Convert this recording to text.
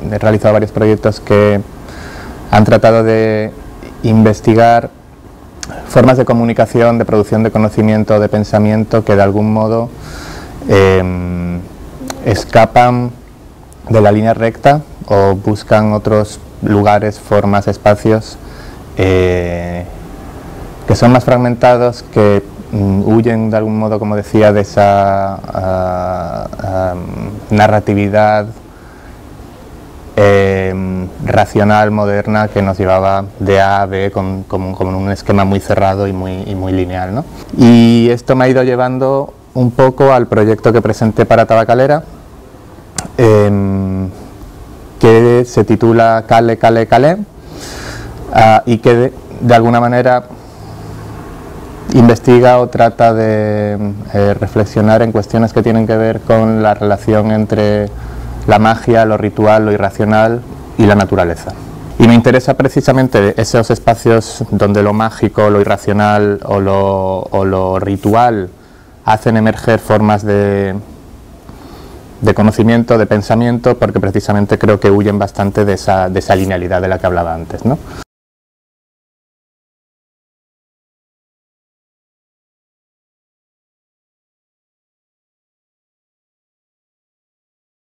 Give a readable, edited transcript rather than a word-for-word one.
he realizado varios proyectos que han tratado de investigar formas de comunicación, de producción de conocimiento, de pensamiento que de algún modo escapan de la línea recta o buscan otros lugares, formas, espacios que son más fragmentados, que huyen de algún modo, como decía, de esa narratividad racional, moderna, que nos llevaba de A a B con un esquema muy cerrado y muy lineal, ¿no? Y esto me ha ido llevando un poco al proyecto que presenté para Tabacalera, que se titula Cale, Cale, Calé, y que de alguna manera investiga o trata de reflexionar en cuestiones que tienen que ver con la relación entre la magia, lo ritual, lo irracional y la naturaleza. Y me interesa precisamente esos espacios donde lo mágico, lo irracional o lo ritual hacen emerger formas de conocimiento, de pensamiento, porque precisamente creo que huyen bastante de esa linealidad de la que hablaba antes, ¿no?